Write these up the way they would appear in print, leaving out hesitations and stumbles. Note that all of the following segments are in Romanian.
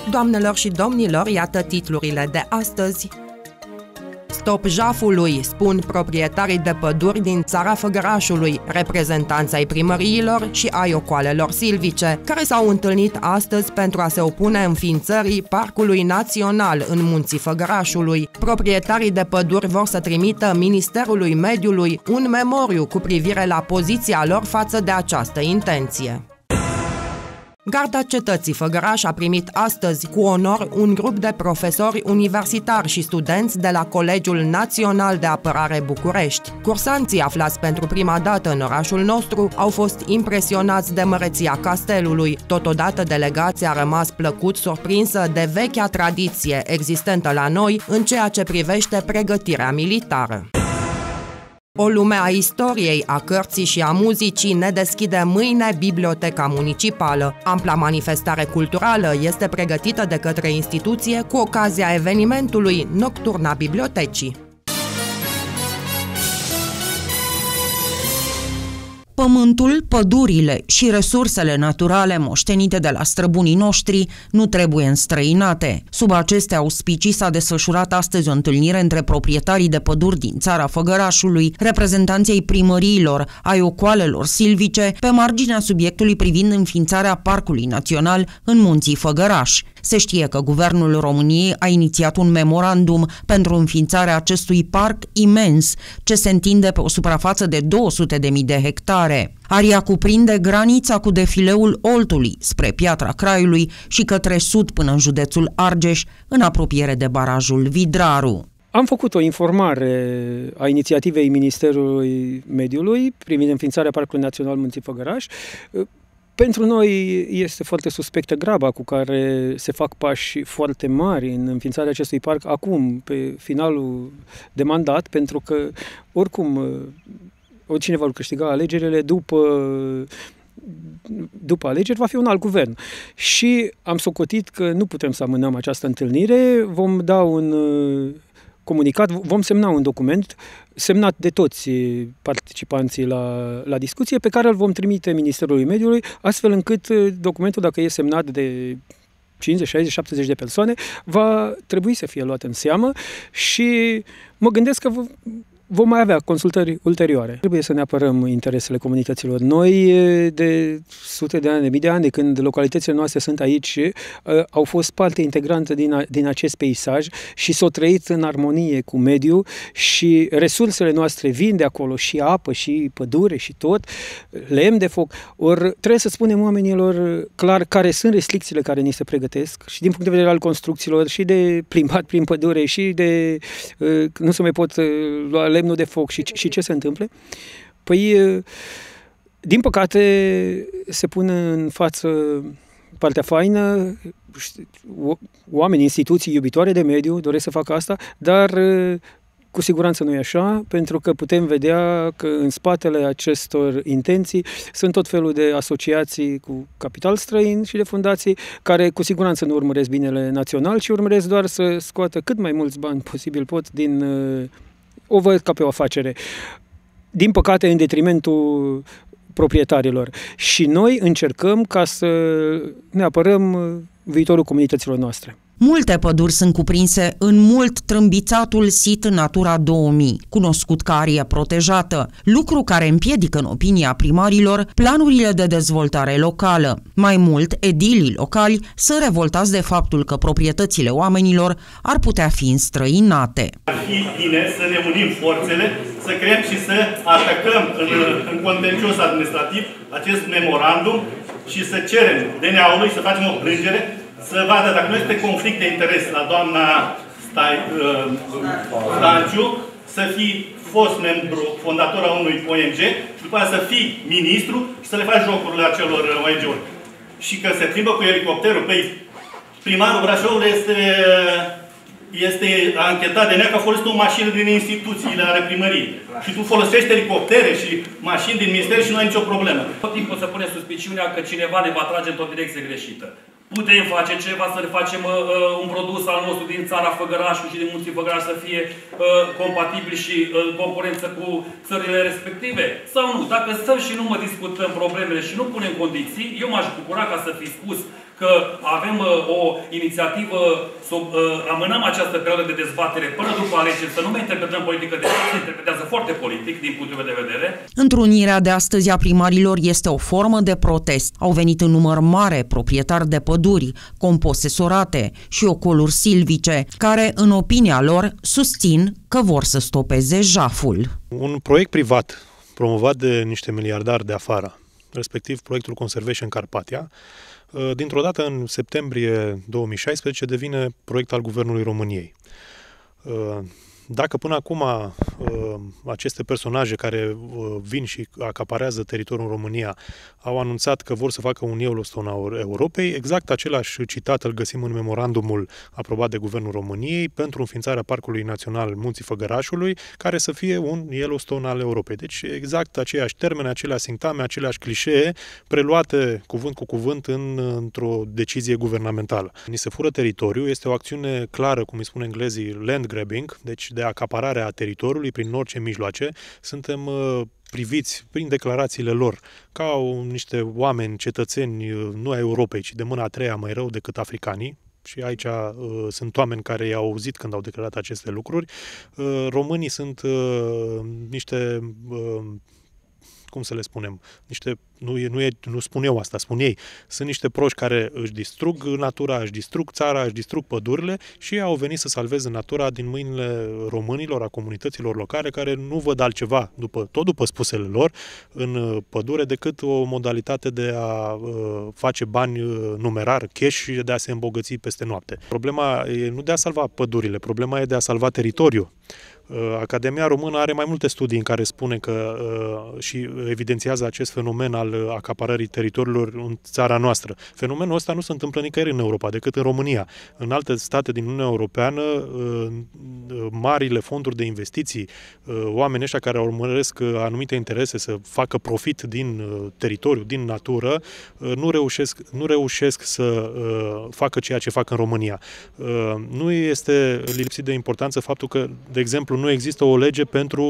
Doamnelor și domnilor, iată titlurile de astăzi. Stop jafului, spun proprietarii de păduri din țara Făgărașului, reprezentanți ai primăriilor și ai ocoalelor silvice, care s-au întâlnit astăzi pentru a se opune înființării Parcului Național în Munții Făgărașului. Proprietarii de păduri vor să trimită Ministerului Mediului un memoriu cu privire la poziția lor față de această intenție. Garda Cetății Făgăraș a primit astăzi cu onor un grup de profesori universitari și studenți de la Colegiul Național de Apărare București. Cursanții aflați pentru prima dată în orașul nostru au fost impresionați de măreția castelului. Totodată, delegația a rămas plăcut surprinsă de vechea tradiție existentă la noi în ceea ce privește pregătirea militară. O lume a istoriei, a cărții și a muzicii ne deschide mâine Biblioteca Municipală. Ampla manifestare culturală este pregătită de către instituție cu ocazia evenimentului Nocturna Bibliotecii. Pământul, pădurile și resursele naturale moștenite de la străbunii noștri nu trebuie înstrăinate. Sub aceste auspicii s-a desfășurat astăzi o întâlnire între proprietarii de păduri din țara Făgărașului, reprezentanții ai primăriilor, ai ocoalelor silvice, pe marginea subiectului privind înființarea Parcului Național în Munții Făgăraș. Se știe că Guvernul României a inițiat un memorandum pentru înființarea acestui parc imens, ce se întinde pe o suprafață de 200.000 de hectare. Aria cuprinde granița cu defileul Oltului, spre Piatra Craiului și către sud până în județul Argeș, în apropiere de barajul Vidraru. Am făcut o informare a inițiativei Ministerului Mediului privind înființarea Parcului Național Munții Făgăraș. Pentru noi este foarte suspectă graba cu care se fac pași foarte mari în înființarea acestui parc acum, pe finalul de mandat, pentru că oricum oricine va câștiga alegerile după alegeri va fi un alt guvern. Și am socotit că nu putem să amânăm această întâlnire, vom da un comunicat, vom semna un document semnat de toți participanții la discuție, pe care îl vom trimite Ministerului Mediului, astfel încât documentul, dacă e semnat de 50, 60, 70 de persoane, va trebui să fie luat în seamă și mă gândesc că vom mai avea consultări ulterioare. Trebuie să ne apărăm interesele comunităților. Noi, de sute de ani, de mii de ani, de când localitățile noastre sunt aici, au fost parte integrantă din acest peisaj și s-au trăit în armonie cu mediul și resursele noastre vin de acolo, și apă, și pădure, și tot, lemn de foc. Ori trebuie să spunem oamenilor clar care sunt restricțiile care ni se pregătesc și din punct de vedere al construcțiilor și de plimbat prin pădure și de nu se mai pot lua lemnul de foc și ce se întâmplă? Păi, din păcate, se pune în față partea faină, oameni, instituții iubitoare de mediu doresc să facă asta, dar cu siguranță nu e așa, pentru că putem vedea că în spatele acestor intenții sunt tot felul de asociații cu capital străin și de fundații care cu siguranță nu urmăresc binele național, ci urmăresc doar să scoată cât mai mulți bani posibil pot din o văd ca pe o afacere, din păcate în detrimentul proprietarilor. Și noi încercăm ca să ne apărăm viitorul comunităților noastre. Multe păduri sunt cuprinse în mult trâmbițatul sit Natura 2000, cunoscut ca arie protejată, lucru care împiedică, în opinia primarilor, planurile de dezvoltare locală. Mai mult, edilii locali sunt revoltați de faptul că proprietățile oamenilor ar putea fi înstrăinate. Ar fi bine să ne unim forțele, să creăm și să atacăm în contencios administrativ acest memorandum și să cerem DNA-ului să facem o plângere să vadă dacă nu este conflict de interes la doamna Stanciu, să fii fost membru fondator a unui ONG și după aceea să fii ministru și să le faci jocurile acelor ONG-uri. Și că se plimbă cu elicopterul. Păi, primarul Brașovului este anchetat de nea că a folosit o mașină din instituțiile ale primăriei. Și tu folosești elicoptere și mașini din minister și nu ai nicio problemă. Tot timpul se pune suspiciunea că cineva ne va trage într-o direcție greșită. Putem face ceva, să le facem un produs al nostru din țara Făgărașului și din Munții Făgăraș să fie compatibil și concurență cu țările respective? Sau nu? Dacă stăm și nu discutăm problemele și nu punem condiții, eu m-aș bucura ca să fi spus că avem o inițiativă să amânăm această perioadă de dezbatere până după alegeri, să nu mai interpretăm politică de fapt, se interpretează foarte politic din punctul meu de vedere. Întrunirea de astăzi a primarilor este o formă de protest. Au venit în număr mare proprietari de păduri, composesorate și ocoluri silvice, care, în opinia lor, susțin că vor să stopeze jaful. Un proiect privat promovat de niște miliardari de afară, respectiv proiectul Conservation Carpathia, dintr-o dată în septembrie 2016 devine proiect al Guvernului României. Dacă până acum aceste personaje care vin și acaparează teritoriul în România au anunțat că vor să facă un Yellowstone al Europei, exact același citat îl găsim în memorandumul aprobat de Guvernul României pentru înființarea Parcului Național Munții Făgărașului, care să fie un Yellowstone al Europei. Deci exact aceiași termeni, aceleași sintagme, aceleași clișee preluate cuvânt cu cuvânt într-o decizie guvernamentală. Ni se fură teritoriu, este o acțiune clară, cum îi spun englezii, land grabbing, deci de acaparare a teritoriului prin orice mijloace. Suntem priviți prin declarațiile lor ca niște oameni, cetățeni, nu ai Europei, ci de mâna a treia mai rău decât africanii. Și aici sunt oameni care i-au auzit când au declarat aceste lucruri. Românii sunt niște... cum să le spunem, nu spun eu asta, spun ei. Sunt niște proști care își distrug natura, își distrug țara, își distrug pădurile și au venit să salveze natura din mâinile românilor, a comunităților locale, care nu văd altceva, după spusele lor, în pădure, decât o modalitate de a face bani numerar, cash și de a se îmbogăți peste noapte. Problema e nu de a salva pădurile, problema e de a salva teritoriul. Academia Română are mai multe studii în care spune că și evidențiază acest fenomen al acaparării teritoriilor în țara noastră. Fenomenul ăsta nu se întâmplă nicăieri în Europa, decât în România. În alte state din Uniunea Europeană, marile fonduri de investiții, oamenii ăștia care urmăresc anumite interese să facă profit din teritoriu, din natură, nu reușesc să facă ceea ce fac în România. Nu este lipsit de importanță faptul că, de exemplu, nu există o lege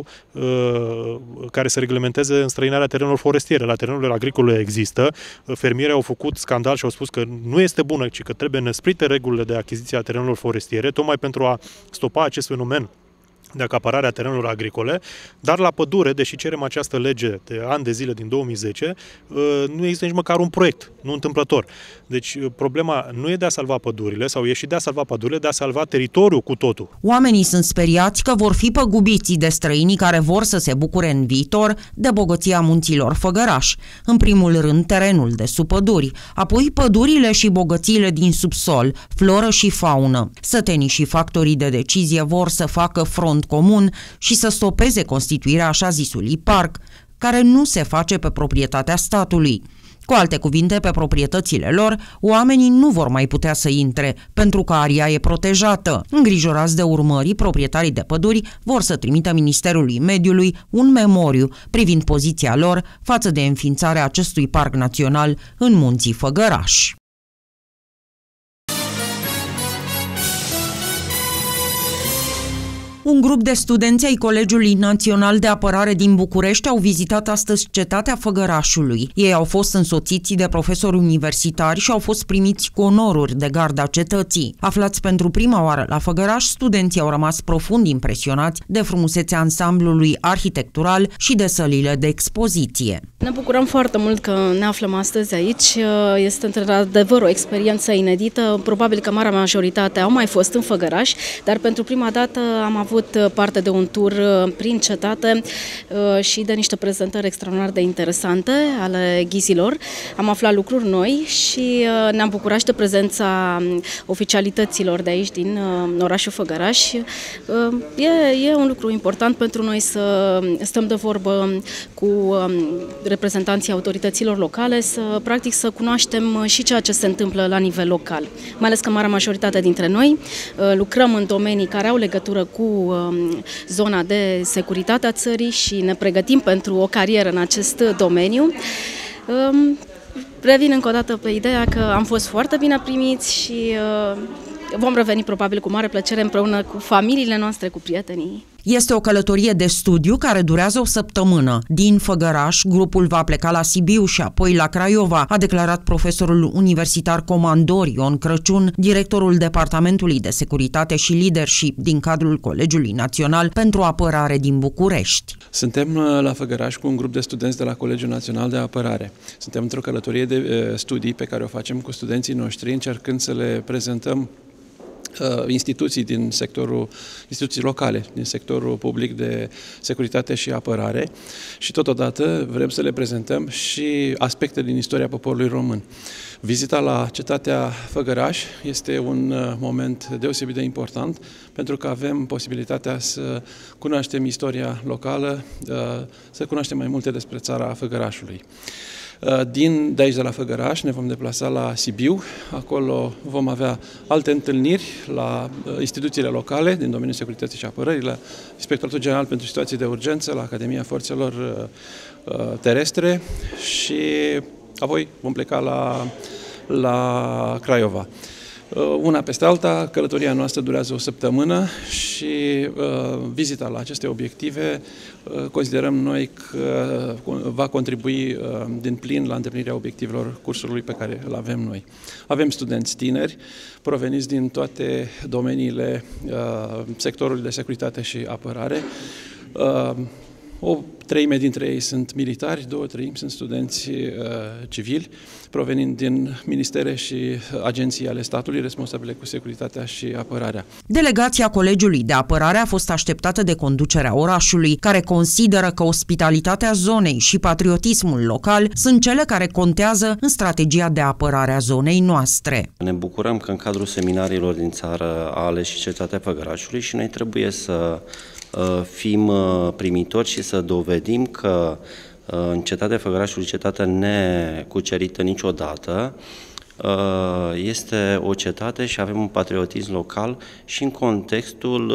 care să reglementeze înstrăinarea terenurilor forestiere. La terenurile agricole există. Fermierii au făcut scandal și au spus că nu este bună, ci că trebuie năsprite regulile de achiziție a terenurilor forestiere, tocmai pentru a stopa acest fenomen de acaparare a terenurilor agricole, dar la pădure, deși cerem această lege de ani de zile din 2010, nu există nici măcar un proiect, nu întâmplător. Deci problema nu e de a salva pădurile, sau e și de a salva pădurile, de a salva teritoriul cu totul. Oamenii sunt speriați că vor fi păgubiți de străinii care vor să se bucure în viitor de bogăția munților Făgăraș. În primul rând terenul de sub păduri, apoi pădurile și bogățiile din subsol, floră și faună. Sătenii și factorii de decizie vor să facă front comun și să stopeze constituirea așa zisului parc, care nu se face pe proprietatea statului. Cu alte cuvinte, pe proprietățile lor, oamenii nu vor mai putea să intre, pentru că aria e protejată. Îngrijorați de urmări, proprietarii de păduri vor să trimită Ministerului Mediului un memoriu privind poziția lor față de înființarea acestui parc național în Munții Făgăraș. Un grup de studenți ai Colegiului Național de Apărare din București au vizitat astăzi cetatea Făgărașului. Ei au fost însoțiți de profesori universitari și au fost primiți cu onoruri de garda cetății. Aflați pentru prima oară la Făgăraș, studenții au rămas profund impresionați de frumusețea ansamblului arhitectural și de sălile de expoziție. Ne bucurăm foarte mult că ne aflăm astăzi aici. Este într-adevăr o experiență inedită. Probabil că marea majoritate au mai fost în Făgăraș, dar pentru prima dată am avut parte de un tur prin cetate și de niște prezentări extraordinar de interesante ale ghizilor. Am aflat lucruri noi și ne-am bucurat și de prezența oficialităților de aici, din orașul Făgăraș. E un lucru important pentru noi să stăm de vorbă cu reprezentanții autorităților locale, practic să cunoaștem și ceea ce se întâmplă la nivel local. Mai ales că marea majoritate dintre noi lucrăm în domenii care au legătură cu zona de securitate a țării și ne pregătim pentru o carieră în acest domeniu. Revin încă o dată pe ideea că am fost foarte bine primiți și vom reveni probabil cu mare plăcere împreună cu familiile noastre, cu prietenii. Este o călătorie de studiu care durează o săptămână. Din Făgăraș, grupul va pleca la Sibiu și apoi la Craiova, a declarat profesorul universitar comandor Ion Crăciun, directorul Departamentului de Securitate și Leadership din cadrul Colegiului Național pentru Apărare din București. Suntem la Făgăraș cu un grup de studenți de la Colegiul Național de Apărare. Suntem într-o călătorie de studii pe care o facem cu studenții noștri, încercând să le prezentăm instituții locale, din sectorul public de securitate și apărare și totodată vrem să le prezentăm și aspecte din istoria poporului român. Vizita la cetatea Făgăraș este un moment deosebit de important pentru că avem posibilitatea să cunoaștem istoria locală, să cunoaștem mai multe despre țara Făgărașului. De aici, de la Făgăraș, ne vom deplasa la Sibiu. Acolo vom avea alte întâlniri la instituțiile locale din domeniul securității și apărării, la Inspectoratul General pentru Situații de Urgență, la Academia Forțelor Terestre și apoi vom pleca la Craiova. Una peste alta, călătoria noastră durează o săptămână și vizita la aceste obiective considerăm noi că va contribui din plin la îndeplinirea obiectivelor cursului pe care îl avem noi. Avem studenți tineri proveniți din toate domeniile sectorului de securitate și apărare. O treime dintre ei sunt militari, 2/3 sunt studenți civili, provenind din ministere și agenții ale statului responsabile cu securitatea și apărarea. Delegația Colegiului de Apărare a fost așteptată de conducerea orașului, care consideră că ospitalitatea zonei și patriotismul local sunt cele care contează în strategia de apărare a zonei noastre. Ne bucurăm că în cadrul seminariilor din țară a ales și cetatea Făgărașului și noi trebuie să fim primitori și să dovedim că în cetatea Făgărașului, cetatea necucerită niciodată, este o cetate și avem un patriotism local și în contextul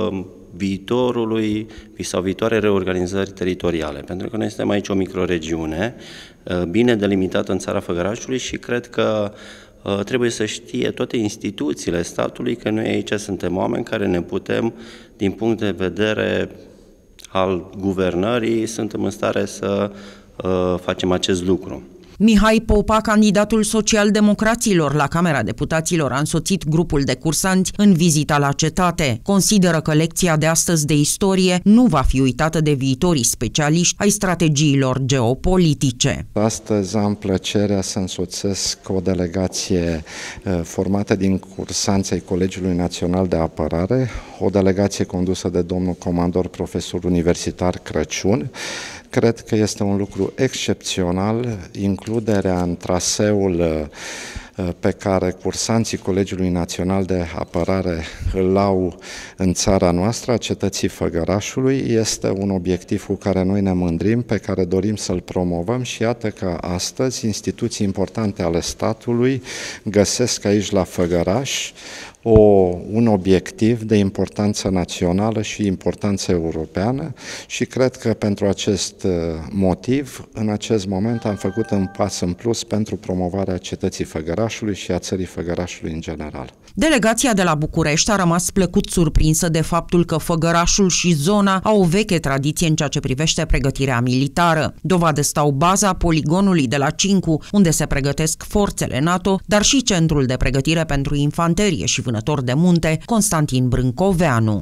viitorului sau viitoare reorganizări teritoriale. Pentru că noi suntem aici o microregiune bine delimitată în țara Făgărașului și cred că trebuie să știe toate instituțiile statului că noi aici suntem oameni care ne putem, din punct de vedere al guvernării, suntem în stare să facem acest lucru. Mihai Popa, candidatul social-democraților la Camera Deputaților, a însoțit grupul de cursanți în vizita la cetate. Consideră că lecția de astăzi de istorie nu va fi uitată de viitorii specialiști ai strategiilor geopolitice. Astăzi am plăcerea să însoțesc o delegație formată din cursanții Colegiului Național de Apărare, o delegație condusă de domnul comandor profesor universitar Crăciun. Cred că este un lucru excepțional includerea în traseul pe care cursanții Colegiului Național de Apărare îl au în țara noastră, a cetății Făgărașului. Este un obiectiv cu care noi ne mândrim, pe care dorim să-l promovăm și iată că astăzi instituții importante ale statului găsesc aici la Făgăraș un obiectiv de importanță națională și importanță europeană și cred că pentru acest motiv, în acest moment, am făcut un pas în plus pentru promovarea cetății Făgărașului și a țării Făgărașului în general. Delegația de la București a rămas plăcut surprinsă de faptul că Făgărașul și zona au o veche tradiție în ceea ce privește pregătirea militară. Dovadă stau baza poligonului de la Cincu, unde se pregătesc forțele NATO, dar și centrul de pregătire pentru infanterie și vânător de munte, Constantin Brâncoveanu.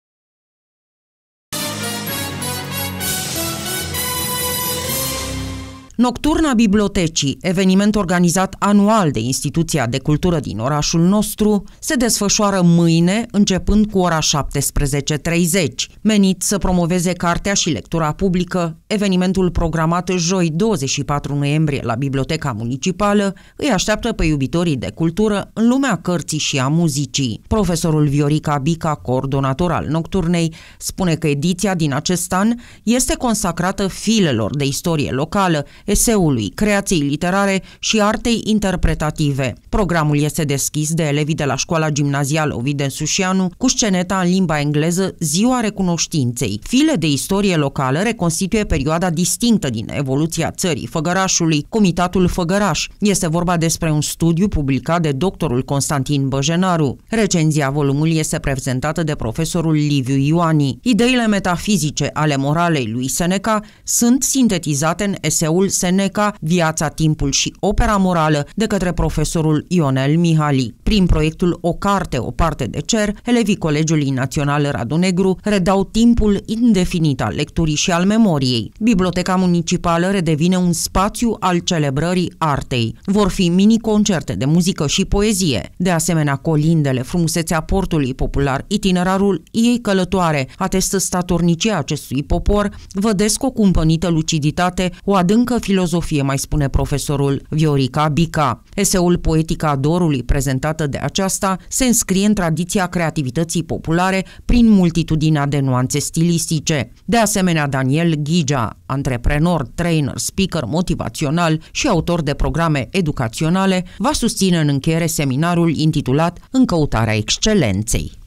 Nocturna Bibliotecii, eveniment organizat anual de Instituția de Cultură din orașul nostru, se desfășoară mâine, începând cu ora 17:30. Menit să promoveze cartea și lectura publică, evenimentul programat joi 24 noiembrie la Biblioteca Municipală îi așteaptă pe iubitorii de cultură în lumea cărții și a muzicii. Profesorul Viorica Bica, coordonator al Nocturnei, spune că ediția din acest an este consacrată filelor de istorie locală, eseului, creației literare și artei interpretative. Programul este deschis de elevii de la școala gimnazială Ovid Ensușianu cu sceneta în limba engleză Ziua Recunoștinței. File de istorie locală reconstituie perioada distinctă din evoluția țării Făgărașului, Comitatul Făgăraș. Este vorba despre un studiu publicat de doctorul Constantin Băjenaru. Recenzia volumului este prezentată de profesorul Liviu Ioani. Ideile metafizice ale moralei lui Seneca sunt sintetizate în eseul Seneca, Viața, timpul și opera morală de către profesorul Ionel Mihali. Prin proiectul O carte, o parte de cer, elevii Colegiului Național Radu Negru redau timpul indefinit al lecturii și al memoriei. Biblioteca municipală redevine un spațiu al celebrării artei. Vor fi mini-concerte de muzică și poezie. De asemenea, colindele, frumusețea portului popular, itinerarul ei călătoare, atestă statornicia acestui popor, vădesc o cumpănită luciditate, o adâncă filozofie, mai spune profesorul Viorica Bica. Eseul Poetica Dorului, prezentată de aceasta, se înscrie în tradiția creativității populare prin multitudinea de nuanțe stilistice. De asemenea, Daniel Ghigea, antreprenor, trainer, speaker motivațional și autor de programe educaționale, va susține în încheiere seminarul intitulat În căutarea excelenței.